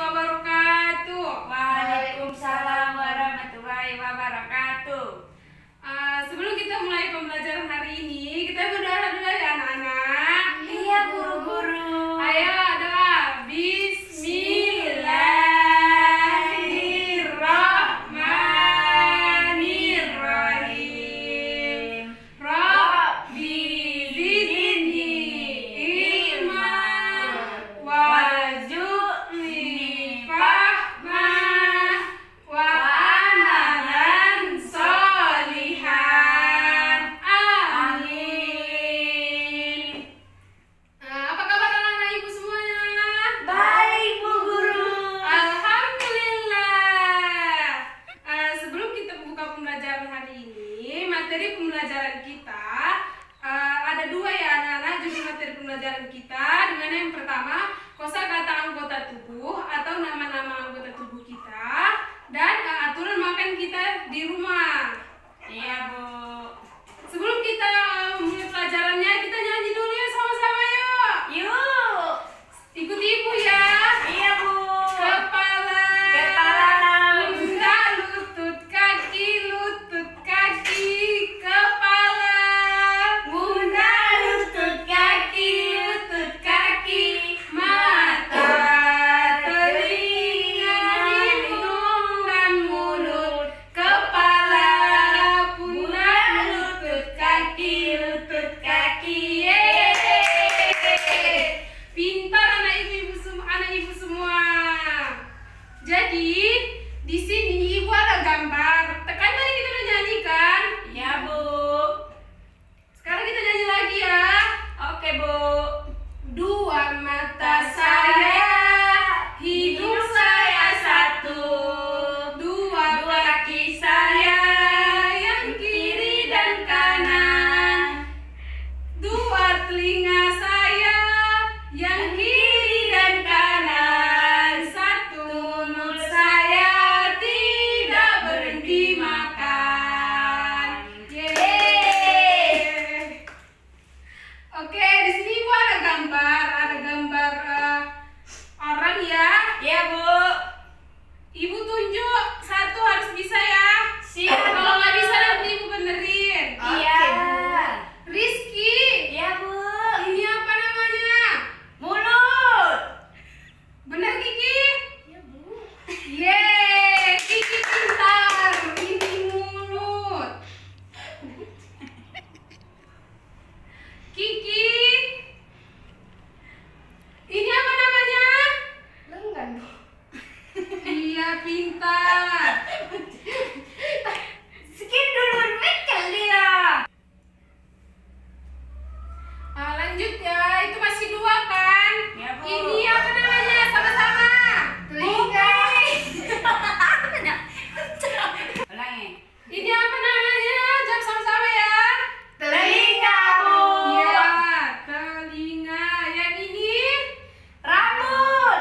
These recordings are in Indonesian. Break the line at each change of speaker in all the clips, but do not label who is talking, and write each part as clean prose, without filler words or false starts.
wabarakatuh.
Waalaikumsalam warahmatullahi wabarakatuh.
Sebelum kita mulai pembelajaran hari ini, kita berdoa dulu ya anak-anak.
Iya guru-guru.
Ayo doa. Bismillahirrahmanirrahim. Rabbi zidni ilman warzuqni fahman wa amalan sholihan. Amin. Apa kabar anak-anak ibu semuanya?
Baik Bu Guru.
Alhamdulillah. Sebelum kita buka pembelajaran hari ini, materi pembelajaran kita ada dua ya anak-anak. Judul materi pembelajaran kita dengan yang pertama kosakata anggota tubuh atau nama-nama anggota tubuh kita dan aturan makan kita di rumah.
Iya Bu.
Sebelum kita mulai pelajarannya, kita nyanyi dulu ya sama-sama yuk.
Yuk.
Ikuti ibu ya.
Iya Bu.
Kepala, pundak, lutut kaki, kepala,
Pundak, lutut kaki,
mata, telinga, hidung, dan mulut. Kepala, pundak, lutut kaki. Yeay. Pintar anak ibu semua. Jadi di sini ibu ada gambar. Tekan tadi kita udah nyanyikan.
Iya Bu.
Sekarang kita nyanyi lagi ya.
Oke Bu.
Dua mata saya, hidung saya satu. Dua kaki saya, yang kiri dan kanan. Dua telinga saya, yang kiri dan kanan. Satu mulut saya tidak berhenti makan. Yeay. Oke, di sini ibu ada gambar orang ya.
Iya Bu.
Ibu tunjuk satu harus bisa ya.
Siap.
Kalau nggak bisa nanti ibu benerin.
Iya.
Rizky,
Iya Bu.
ini apa namanya?
Mulut.
Bener Kiki?
Iya Bu.
Yeay, Kiki pintar. Ini mulut. Kiki, ini apa namanya?
Lengan.
Iya pintar.
Skin dulu kali ya.
Lanjut ya, itu masih dua kan?
Ya, Bu.
Ini apa namanya? Sama-sama.
Telinga. Ulangi.
Ini apa namanya? Jawab sama-sama ya.
Telinga Bu.
Iya, telinga. Yang ini
Rambut.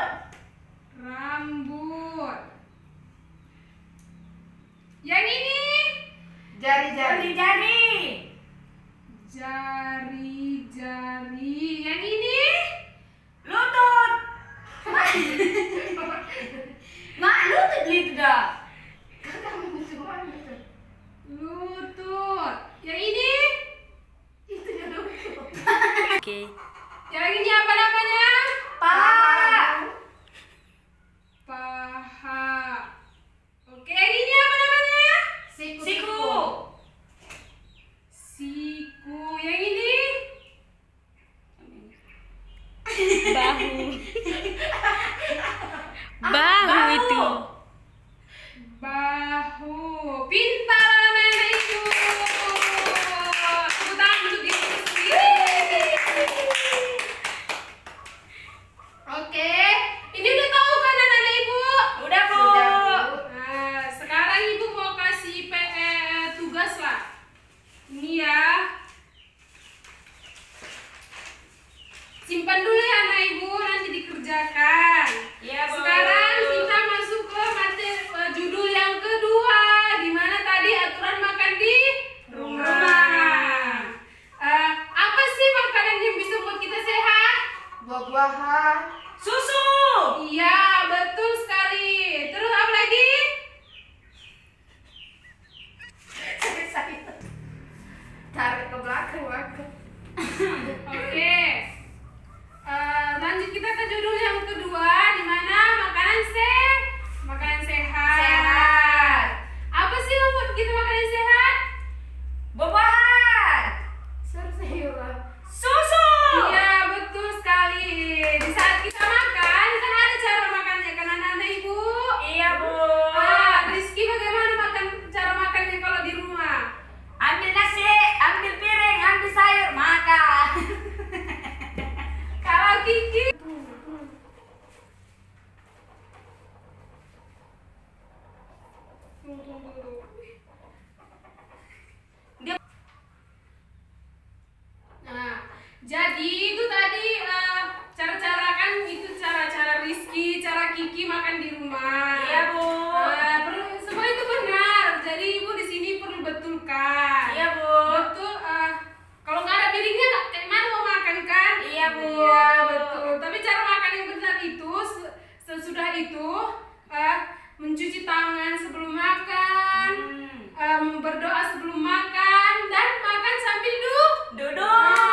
rambut. Yang ini
Jari-jari.
jari-jari. Yang ini
Lutut. Mak lutut dah.
lutut. Yang ini
Oke.
yang ini apa namanya?
Paha.
Paha. Oke, yang ini apa namanya?
Siku.
Siku. Yang ini
Bahu itu.
bahu. Pintar anak ibu. Tepuk tangan untuk diri sendiri. Oke, ini udah tahu kan anak-anak ibu?
Udah Bu.
Nah, sekarang ibu mau kasih tugas lah. Ini ya. Simpan dulu ya anak ibu, nanti dikerjakan.
Iya Bu.
Sekarang kita masuk ke materi judul yang kedua, di mana tadi aturan makan di rumah. Apa sih makanan yang bisa buat kita sehat?
Buah-buahan. Susu.
Iya, betul sekali. Terus apa lagi?
Sakit. Tarik ke belakang.
Oke. Lanjut kita ke judul yang kedua, di mana makanan sehat.
Sehat.
Apa sih yang membuat kita makanan sehat?
Buah-buahan.
Sayur-sayuran.
Susu.
Iya, betul sekali. Di saat kita makan, kan ada cara makannya kan anak-anak ibu?
Iya, Bu.
Rizky bagaimana cara makannya kalau di rumah?
Ambil nasi, ambil piring, ambil sayur, makan.
Kalau Kiki? Nah, jadi itu tadi cara-cara kan itu cara-cara Rizky, cara Kiki makan di rumah.
Iya, Bu.
Semua itu benar. Jadi ibu di sini perlu betulkan.
Iya, Bu.
Betul. Kalau nggak ada piringnya, kayak mana mau makan kan?
Iya, Bu.
Iya, betul. Tapi cara makan yang benar itu sesudah itu mencuci tangan sebelum makan, berdoa sebelum makan, dan makan sambil
Duduk.